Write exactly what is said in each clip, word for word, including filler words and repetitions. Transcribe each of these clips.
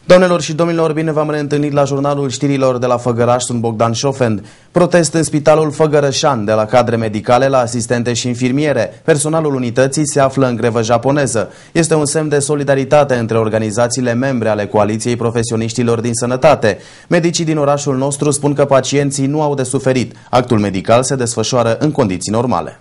Doamnelor și domnilor, bine v-am reîntâlnit la jurnalul știrilor de la Făgăraș. Sunt Bogdan Șofend. Protest în Spitalul Făgărășan, de la cadre medicale la asistente și infirmiere. Personalul unității se află în grevă japoneză. Este un semn de solidaritate între organizațiile membre ale Coaliției Profesioniștilor din Sănătate. Medicii din orașul nostru spun că pacienții nu au de suferit. Actul medical se desfășoară în condiții normale.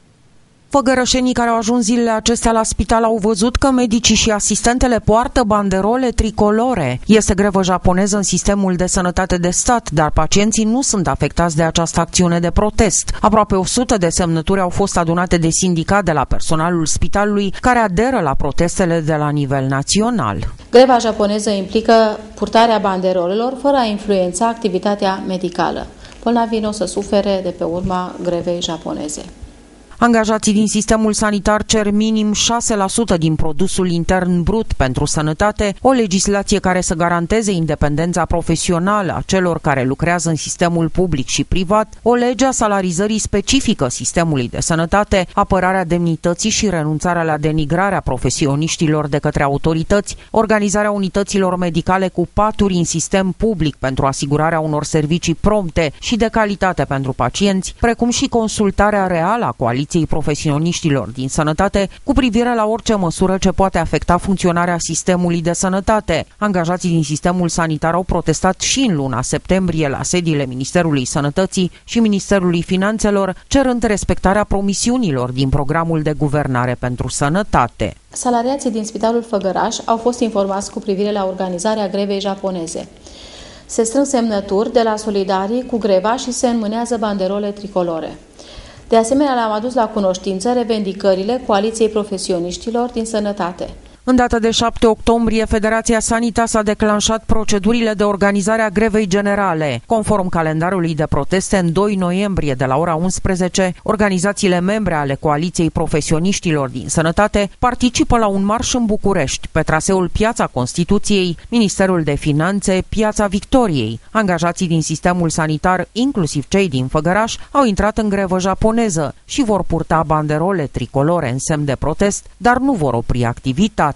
Făgărășenii care au ajuns zilele acestea la spital au văzut că medicii și asistentele poartă banderole tricolore. Este grevă japoneză în sistemul de sănătate de stat, dar pacienții nu sunt afectați de această acțiune de protest. Aproape o sută de semnături au fost adunate de sindicat de la personalul spitalului, care aderă la protestele de la nivel național. Greva japoneză implică purtarea banderolelor fără a influența activitatea medicală. Bolnavii nu o să sufere de pe urma grevei japoneze. Angajații din sistemul sanitar cer minim șase la sută din produsul intern brut pentru sănătate, o legislație care să garanteze independența profesională a celor care lucrează în sistemul public și privat, o lege a salarizării specifică sistemului de sănătate, apărarea demnității și renunțarea la denigrarea profesioniștilor de către autorități, organizarea unităților medicale cu paturi în sistem public pentru asigurarea unor servicii prompte și de calitate pentru pacienți, precum și consultarea reală a Coaliției Profesioniștilor din Sănătate cu privire la orice măsură ce poate afecta funcționarea sistemului de sănătate. Angajații din sistemul sanitar au protestat și în luna septembrie la sediile Ministerului Sănătății și Ministerului Finanțelor, cerând respectarea promisiunilor din programul de guvernare pentru sănătate. Salariații din Spitalul Făgăraș au fost informați cu privire la organizarea grevei japoneze. Se strâng semnături de la solidarii cu greva și se înmânează banderole tricolore. De asemenea, le-am adus la cunoștință revendicările Coaliției Profesioniștilor din Sănătate. În data de șapte octombrie, Federația Sanitas a declanșat procedurile de organizare a grevei generale. Conform calendarului de proteste, în doi noiembrie, de la ora unsprezece, organizațiile membre ale Coaliției Profesioniștilor din Sănătate participă la un marș în București, pe traseul Piața Constituției, Ministerul de Finanțe, Piața Victoriei. Angajații din sistemul sanitar, inclusiv cei din Făgăraș, au intrat în grevă japoneză și vor purta banderole tricolore în semn de protest, dar nu vor opri activitatea.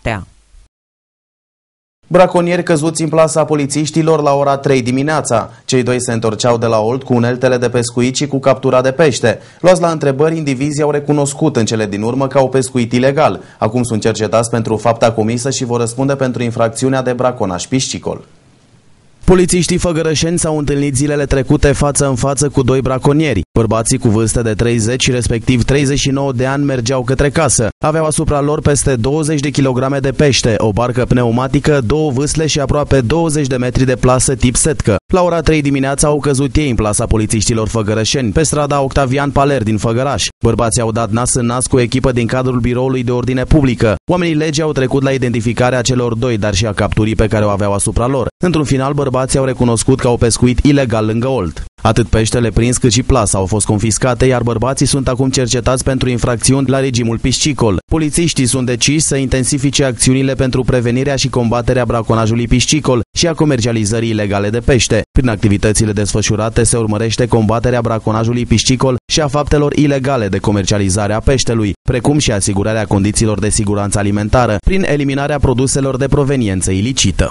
Braconieri căzuți în plasa polițiștilor la ora trei dimineața. Cei doi se întorceau de la Olt cu uneltele de pescuit și cu captura de pește. Luați la întrebări, indivizii au recunoscut în cele din urmă că au pescuit ilegal. Acum sunt cercetați pentru fapta comisă și vor răspunde pentru infracțiunea de braconaj piscicol. Polițiștii făgărășeni s-au întâlnit zilele trecute față în față cu doi braconieri. Bărbații cu vârste de treizeci și respectiv treizeci și nouă de ani mergeau către casă. Aveau asupra lor peste douăzeci de kilograme de pește, o barcă pneumatică, două vâsle și aproape douăzeci de metri de plasă tip setcă. La ora trei dimineața au căzut ei în plasa polițiștilor făgărășeni, pe strada Octavian Paler din Făgăraș. Bărbații au dat nas în nas cu o echipă din cadrul biroului de ordine publică. Oamenii legii au trecut la identificarea celor doi, dar și a capturii pe care o aveau asupra lor. Într-un final, bărbații au recunoscut că au pescuit ilegal lângă Olt. Atât peștele prins cât și plasa au fost confiscate, iar bărbații sunt acum cercetați pentru infracțiuni la regimul piscicol. Polițiștii sunt deciși să intensifice acțiunile pentru prevenirea și combaterea braconajului piscicol și a comercializării ilegale de pește. Prin activitățile desfășurate se urmărește combaterea braconajului piscicol și a faptelor ilegale de comercializare a peștelui, precum și asigurarea condițiilor de siguranță alimentară, prin eliminarea produselor de proveniență ilicită.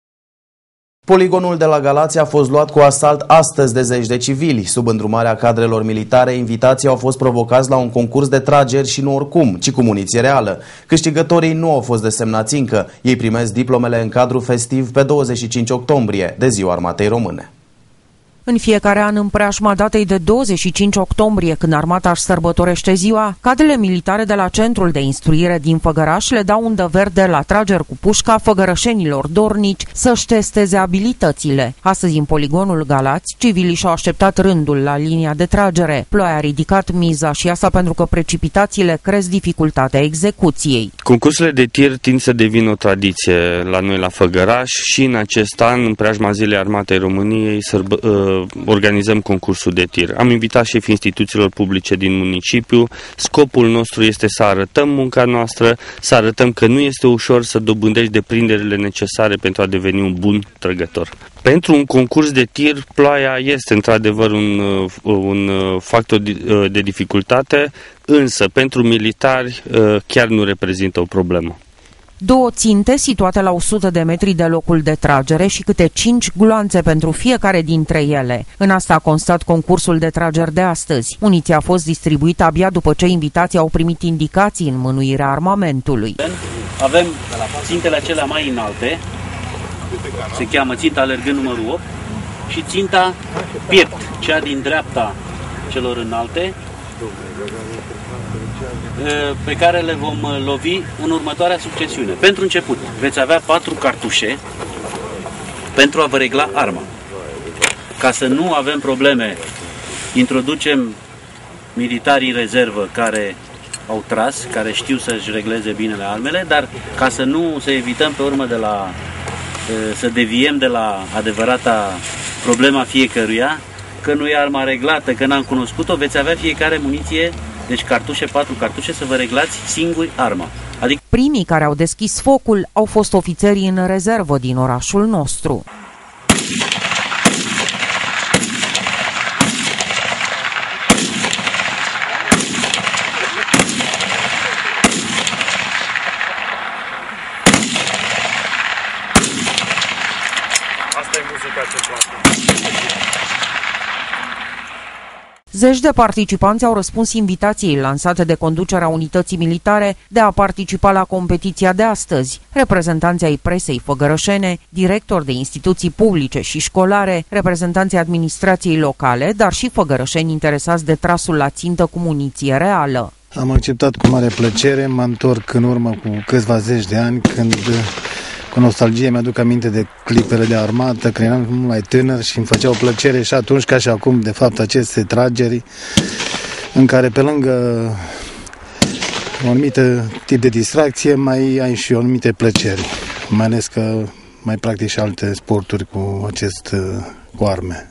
Poligonul de la Galați a fost luat cu asalt astăzi de zeci de civili. Sub îndrumarea cadrelor militare, invitații au fost provocați la un concurs de trageri și nu oricum, ci cu muniție reală. Câștigătorii nu au fost desemnați încă. Ei primesc diplomele în cadru festiv pe douăzeci și cinci octombrie, de Ziua Armatei Române. În fiecare an, în preajma datei de douăzeci și cinci octombrie, când armata își sărbătorește ziua, cadrele militare de la Centrul de Instruire din Făgăraș le dau undă verde la trageri cu pușca făgărășenilor dornici să-și testeze abilitățile. Astăzi, în poligonul Galați, civilii și-au așteptat rândul la linia de tragere. Ploaia a ridicat miza și asta pentru că precipitațiile cresc dificultatea execuției. Concursurile de tir tind să devină o tradiție la noi la Făgăraș și în acest an, în preajma Zilei Armatei României, sărbă, organizăm concursul de tir. Am invitat șefii instituțiilor publice din municipiu. Scopul nostru este să arătăm munca noastră, să arătăm că nu este ușor să dobândești deprinderile necesare pentru a deveni un bun trăgător. Pentru un concurs de tir, ploaia este într-adevăr un, un factor de dificultate, însă pentru militari chiar nu reprezintă o problemă. Două ținte situate la o sută de metri de locul de tragere și câte cinci gloanțe pentru fiecare dintre ele. În asta a constat concursul de trageri de astăzi. Muniția a fost distribuită abia după ce invitații au primit indicații în mânuirea armamentului. Avem țintele acelea mai înalte, se cheamă ținta alergând numărul opt, și ținta piept, cea din dreapta celor înalte, pe care le vom lovi în următoarea succesiune. Pentru început, veți avea patru cartușe pentru a vă regla arma. Ca să nu avem probleme, introducem militarii rezervă care au tras, care știu să-și regleze binele armele, dar ca să nu să evităm pe urmă de la, să deviem de la adevărata problema fiecăruia, că nu e arma reglată, că n-am cunoscut-o, veți avea fiecare muniție, deci cartușe, patru cartușe, să vă reglați singuri arma. Adică... Primii care au deschis focul au fost ofițerii în rezervă din orașul nostru. Asta e muzica ce place. Zeci de participanți au răspuns invitației lansate de conducerea unității militare de a participa la competiția de astăzi. Reprezentanții ai presei făgărășene, directori de instituții publice și școlare, reprezentanții administrației locale, dar și făgărășeni interesați de trasul la țintă cu muniție reală. Am acceptat cu mare plăcere, mă întorc în urmă cu câțiva zeci de ani, când cu nostalgie mi-aduc aminte de clipele de armată, când eram mult mai tânăr și îmi făceau plăcere și atunci ca și acum, de fapt, aceste trageri în care pe lângă un anumit tip de distracție mai ai și o anumite plăceri, mai ales că mai practic și alte sporturi cu acest, cu arme.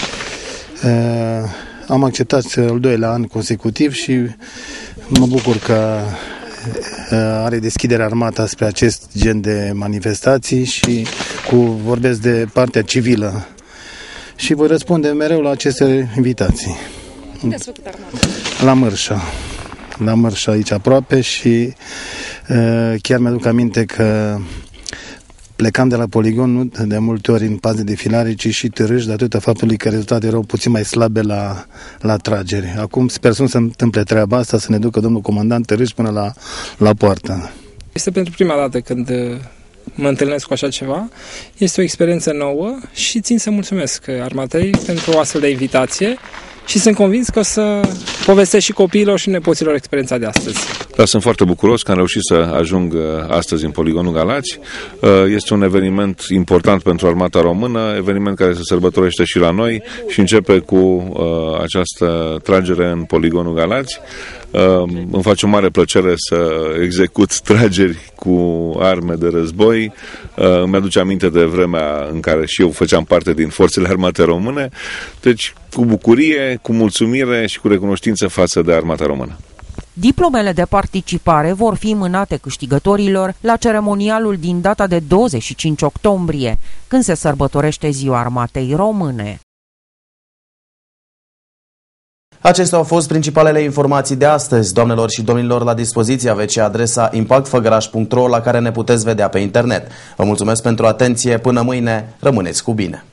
Am acceptat al doilea an consecutiv și mă bucur că are deschidere armata spre acest gen de manifestații și cu, vorbesc de partea civilă și voi răspunde mereu la aceste invitații. Unde ați făcut armata? La Mărșa. La Mărșa, aici aproape, și uh, chiar mi-aduc aminte că plecam de la poligon nu de multe ori în pas de defilare, ci și târâși, datorită faptului că rezultatele erau puțin mai slabe la, la tragere. Acum sper să nu se întâmple treaba asta, să ne ducă domnul comandant târâși până la, la poartă. Este pentru prima dată când mă întâlnesc cu așa ceva. Este o experiență nouă și țin să mulțumesc armatei pentru o astfel de invitație și sunt convins că o să povestesc și copiilor și nepoților experiența de astăzi. Dar sunt foarte bucuros că am reușit să ajung astăzi în Poligonul Galați. Este un eveniment important pentru armata română, eveniment care se sărbătorește și la noi și începe cu această tragere în Poligonul Galați. Îmi face o mare plăcere să execut trageri cu arme de război. Îmi aduce aminte de vremea în care și eu făceam parte din forțele armate române. Deci, cu bucurie, cu mulțumire și cu recunoștință față de armata română. Diplomele de participare vor fi mânate câștigătorilor la ceremonialul din data de douăzeci și cinci octombrie, când se sărbătorește Ziua Armatei Române. Acestea au fost principalele informații de astăzi. Doamnelor și domnilor, la dispoziție aveți și adresa impact făgăraș punct ro, la care ne puteți vedea pe internet. Vă mulțumesc pentru atenție, până mâine, rămâneți cu bine!